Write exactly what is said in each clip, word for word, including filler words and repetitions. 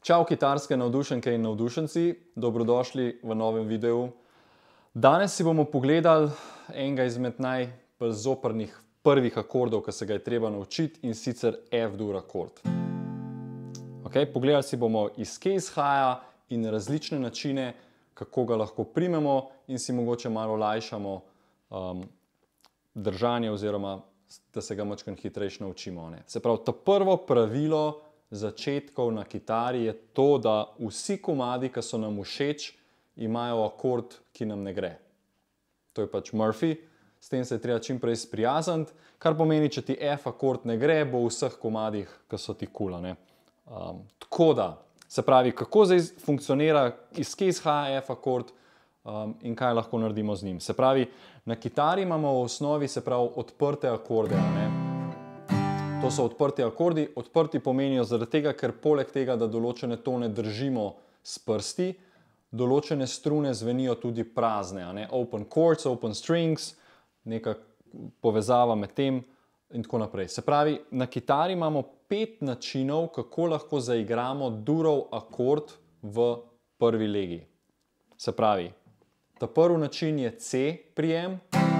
Čau kitarske navdušenke in navdušenci, dobrodošli v novem videu. Danes si bomo pogledali enega izmed najbolj zoprnih prvih akordov, ki se ga je treba naučiti, in sicer F-dur akord. Okay, pogledali si bomo, iz kje izhaja in različne načine, kako ga lahko primemo in si mogoče malo olajšamo um, držanje oziroma da se ga majčkeno hitrejše naučimo. Ne? Se pravi, to prvo pravilo začetkov na kitari je to, da vsi komadi, ki so nam všeč, imajo akord, ki nam ne gre. To je pač Murphy, s tem se je treba čim prej sprijazniti, kar pomeni, če ti F akord ne gre, bo v vseh komadih, ki so ti kul. Um, tako da, se pravi, kako zdaj funkcionira, iz kje izhaja F akord um, in kaj lahko naredimo z njim. Se pravi, na kitari imamo v osnovi, se pravi, odprte akorde. Ne? To so odprti akordi. Odprti pomenijo zaradi tega, ker poleg tega, da določene tone držimo s prsti, določene strune zvenijo tudi prazne. A ne? Open chords, open strings, neka povezava med tem in tako naprej. Se pravi, na kitari imamo pet načinov, kako lahko zaigramo durov akord v prvi legi. Se pravi, ta prvi način je C prijem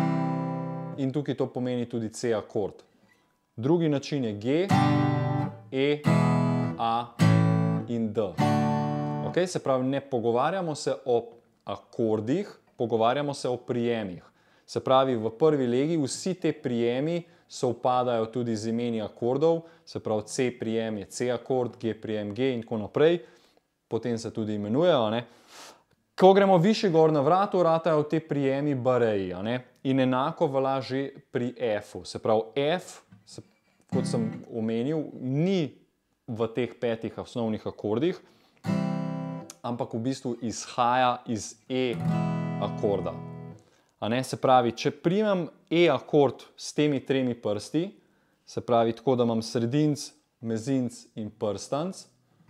in tukaj to pomeni tudi C akord. Drugi način je G, E, A in D. Okay? Se pravi, ne pogovarjamo se o akordih, pogovarjamo se o prijemih. Se pravi, v prvi legi vsi te prijemi sovpadajo tudi z imeni akordov, se pravi, C prijem je C akord, G prijem G in tako naprej, potem se tudi imenujejo. Ne? Ko gremo više gor na vratu, ratajo te prijemi bareji. Ne? In enako velja že pri F-u. Se pravi, F, se, kot sem omenil, ni v teh petih osnovnih akordih, ampak v bistvu izhaja iz E akorda. A ne? Se pravi, če primem E akord s temi tremi prsti, se pravi tako, da imam sredinc, mezinc in prstanc,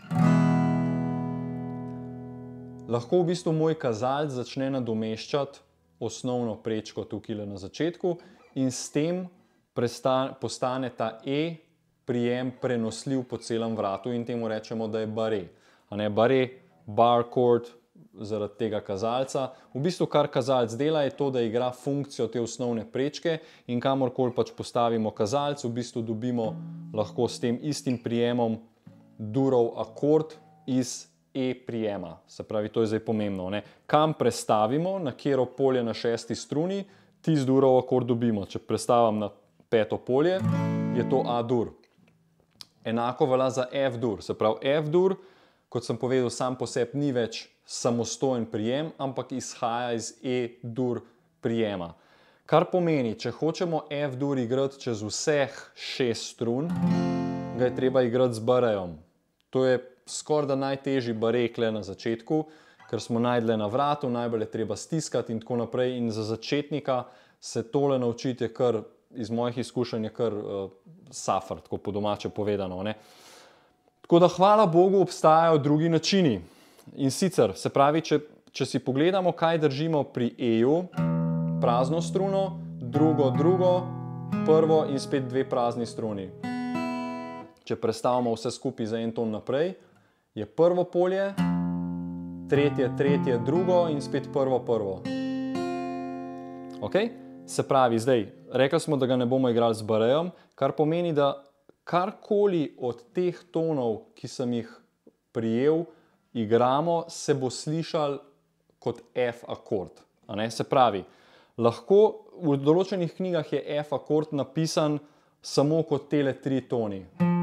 lahko v bistvu moj kazalec začne nadomeščati osnovno prečko tukaj na začetku in s tem postane ta E prijem prenosljiv po celem vratu in temu rečemo, da je bare. A ne, bare, bar chord, zaradi tega kazalca. V bistvu, kar kazalec dela, je to, da igra funkcijo te osnovne prečke in kamorkoli pač postavimo kazalec, v bistvu dobimo lahko s tem istim prijemom durov akord iz E prijema. Se pravi, to je zdaj pomembno. Ne? Kam prestavimo, na katero polje na šesti struni, tisti durov akord dobimo. Če prestavim na peto polje, je to A dur. Enako velja za F dur. Se pravi, F dur, kot sem povedal, sam po sebi ni več samostojen prijem, ampak izhaja iz E dur prijema. Kar pomeni, če hočemo F dur igrati čez vseh šest strun, ga je treba igrati z barejem. To je skoraj da najtežji barej kle na začetku, ker smo najdle na vratu, najbolj je treba stiskati in tako naprej. In za začetnika se tole naučiti je kar, iz mojih izkušenj je kar uh, safr, tako po domače povedano. Ne? Tako da hvala Bogu obstajajo drugi načini. In sicer, se pravi, če, če si pogledamo, kaj držimo pri E-ju, prazno struno, drugo, drugo, prvo in spet dve prazni struni. Če prestavimo vse skupaj za en ton naprej, je prvo polje, tretje, tretje, drugo in spet prvo, prvo. Okay? Se pravi, zdaj, rekli smo, da ga ne bomo igrali z barejem, kar pomeni, da karkoli od teh tonov, ki sem jih prijel, igramo, se bo slišal kot F akord. A ne? Se pravi, lahko v določenih knjigah je F akord napisan samo kot tele tri toni.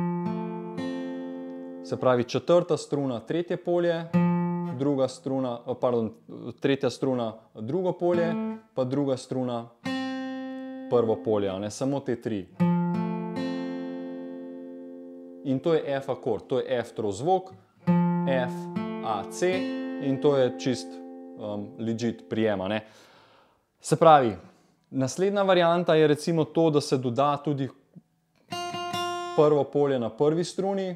Se pravi, četrta struna, tretje polje, druga struna, pardon, tretja struna, drugo polje, pa druga struna, prvo polje, ne, samo te tri. In to je F akord, to je F trozvok, F, A, C in to je čist um, legit prijema. Ne. Se pravi, naslednja varianta je recimo to, da se doda tudi prvo polje na prvi struni.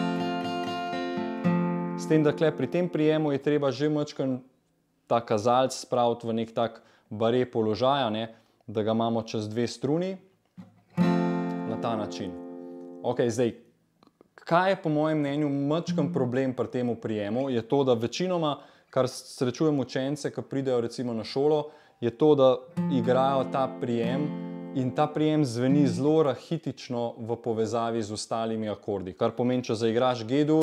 S tem, da pri tem prijemu je treba že majčkeno ta kazalec spraviti v nek tak bare položaj, ne, da ga imamo čez dve struni na ta način. Ok, zdaj, kaj je po mojem mnenju mačken problem pri tem prijemu, je to, da večinoma, kar srečujem učence, ki pridejo recimo na šolo, je to, da igrajo ta prijem in ta prijem zveni zelo rahitično v povezavi z ostalimi akordi. Kar pomeni, če zaigraš G-dur,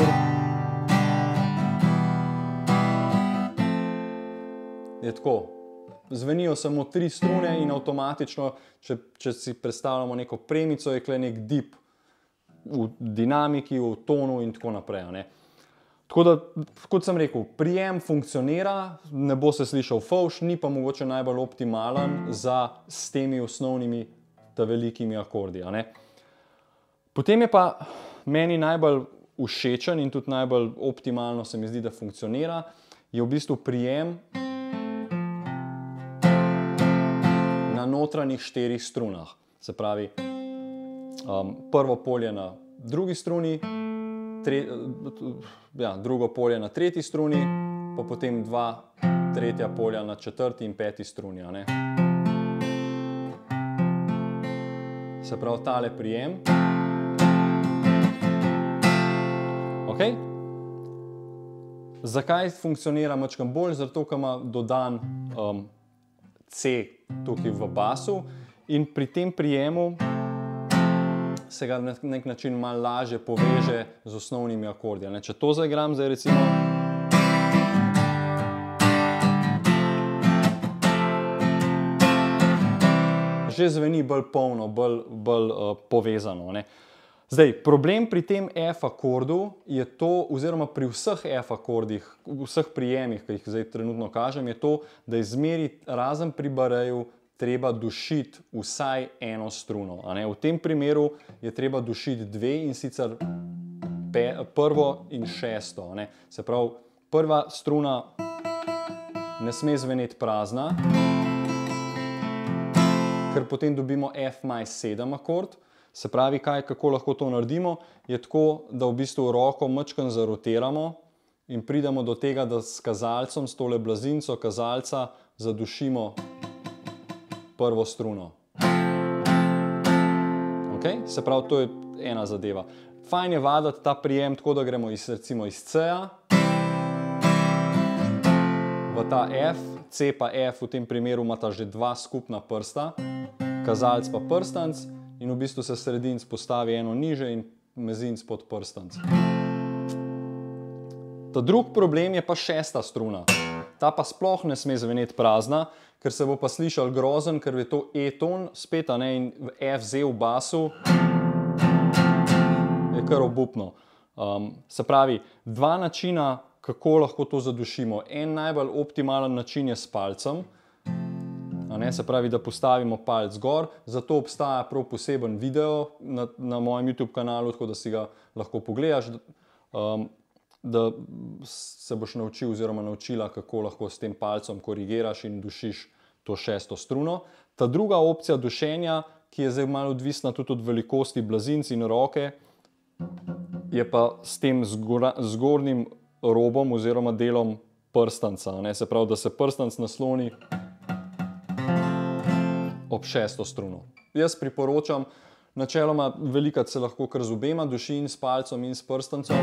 je tako. Zvenijo samo tri strune in avtomatično, če, če si predstavljamo neko premico, je kle nek dip v dinamiki, v tonu in tako naprej. Ne? Tako da, kot sem rekel, prijem funkcionira, ne bo se slišal fovš, ni pa mogoče najbolj optimalen za s temi osnovnimi ta velikimi akordi. Ne? Potem je pa meni najbolj všečen in tudi najbolj optimalno se mi zdi, da funkcionira, je v bistvu prijem na notranjih štirih strunah. Se pravi, um, prvo polje na drugi struni, tre, ja, drugo polje na tretji struni, pa potem dva tretja polja na četrti in peti struni. A ne? Se pravi, tale prijem. Okay. Zakaj funkcionira mačkam bolj? Zato, ker ima dodan um, C tukaj v basu in pri tem prijemu se ga na nek način malo lažje poveže z osnovnimi akordi. Če to zaigram, zdaj recimo že zveni bolj polno, bolj, bolj uh, povezano. Ne? Zdaj, problem pri tem F akordu je to, oziroma pri vseh F akordih, vseh prijemih, ki jih zdaj trenutno kažem, je to, da je zmeri razen pri bareju treba dušiti vsaj eno struno. A ne? V tem primeru je treba dušiti dve in sicer pe, prvo in šesto. A ne? Se pravi, prva struna ne sme zveneti prazna, ker potem dobimo F maj sedem akord. Se pravi, kaj, kako lahko to naredimo, je tako, da v bistvu roko majčkeno zarotiramo in pridemo do tega, da s kazalcem, s tole blazinco kazalca zadušimo prvo struno. Okay? Se pravi, to je ena zadeva. Fajn je vaditi ta prijem tako, da gremo iz, recimo iz C-a v ta F, C pa F v tem primeru imata že dva skupna prsta, kazalc pa prstanc, in v bistvu se sredinc postavi eno niže in mezinc pod prstanc. Ta drug problem je pa šesta struna. Ta pa sploh ne sme zveneti prazna, ker se bo pa slišal grozen, ker je to E-ton spet, a ne, in F Z v basu je kar obupno. Um, se pravi, dva načina, kako lahko to zadušimo. En najbolj optimalen način je s palcem. Ne, se pravi, da postavimo palec gor, zato obstaja prav poseben video na, na mojem YouTube kanalu, tako da si ga lahko pogledaš, da, um, da se boš naučil oziroma naučila, kako lahko s tem palcem korigiraš in dušiš to šesto struno. Ta druga opcija dušenja, ki je zdaj malo odvisna tudi od velikosti blazinc in roke, je pa s tem zgora, zgornjim robom oziroma delom prstanca. Ne, se pravi, da se prstanc nasloni ob šesto struno. Jaz priporočam, načeloma velikrat se lahko kar z obema duši in s palcem in s prstancem.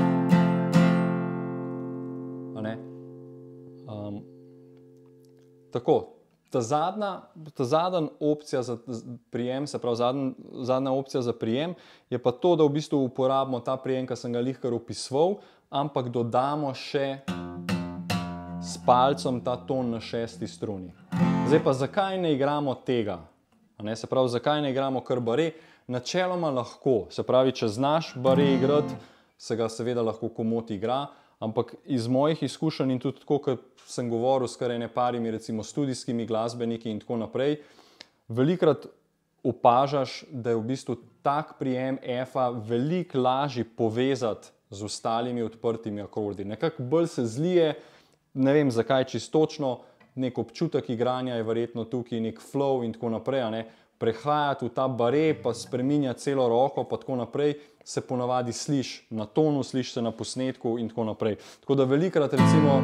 A ne? Um, tako, ta zadnja, ta zadnja opcija za prijem, se pravi zadnja, zadnja opcija za prijem, je pa to, da v bistvu uporabimo ta prijem, ki sem ga lihkar opisoval, ampak dodamo še s palcem ta ton na šesti struni. Zdaj pa, zakaj ne igramo tega? Ne, se pravi, zakaj ne igramo kar bare? Načeloma lahko, se pravi, če znaš bare igrati, se ga seveda lahko komot igra, ampak iz mojih izkušenj in tudi tako, kot sem govoril s kar ene parimi, recimo studijskimi glasbeniki in tako naprej, velikrat opažaš, da je v bistvu tak prijem F-a veliko lažje povezati z ostalimi odprtimi akordi. Nekako bolj se zlije, ne vem zakaj čistočno, nek občutek igranja je verjetno tukaj, nek flow in tako naprej, a ne, prehajati v ta bare, pa spreminjati celo roko, pa tako naprej, se ponavadi sliš na tonu, sliš se na posnetku in tako naprej. Tako da velikrat recimo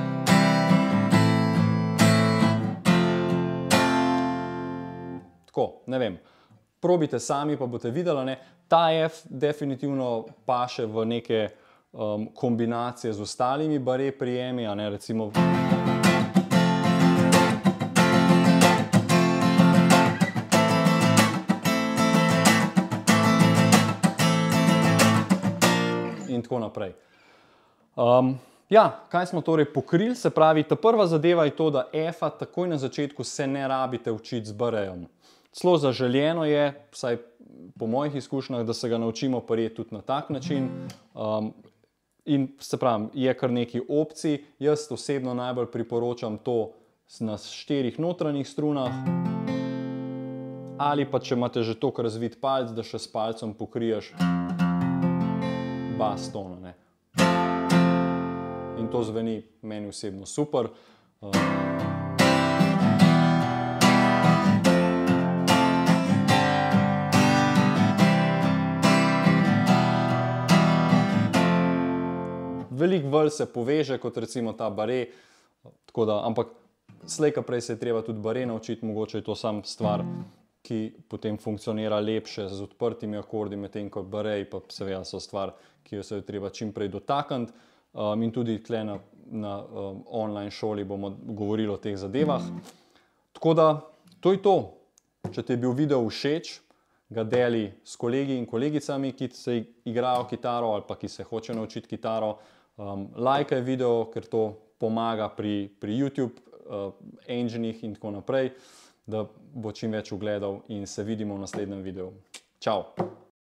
tako. ne vem. Probite sami, pa boste videli, ne. Ta F definitivno paše v neke um, kombinacije z ostalimi baret prijemi, a ne, recimo. In tako naprej. Um, ja, kaj smo torej pokrili? Se pravi, ta prva zadeva je to, da F-a takoj na začetku se ne rabite učiti z B-rejem. Celo zaželjeno je, vsaj po mojih izkušnjah, da se ga naučimo prijeti tudi na tak način. Um, in se pravi, je kar nekaj opcij. Jaz osebno najbolj priporočam to na štirih notranjih strunah. Ali pa, če imate že toliko razvit palc, da še s palcem pokriješ bas tona, ne. In to zveni meni osebno super. Veliko vel se poveže, kot recimo ta baret, tako da, ampak slej ka prej se je treba tudi baret naučiti, mogoče je to sam stvar, ki potem funkcionira lepše z odprtimi akordi, medtem ko bareji pa seveda so stvar, ki jo se je treba čim prej dotakniti. Um, in tudi tle na, na um, online šoli bomo govorili o teh zadevah. Tako da, to je to. Če ti je bil video všeč, ga deli s kolegi in kolegicami, ki se igrajo kitaro ali pa ki se hoče naučiti kitaro. Um, lajkaj video, ker to pomaga pri, pri YouTube uh, engineih in tako naprej, da bo čim več ogledal in se vidimo v naslednjem videu. Čau!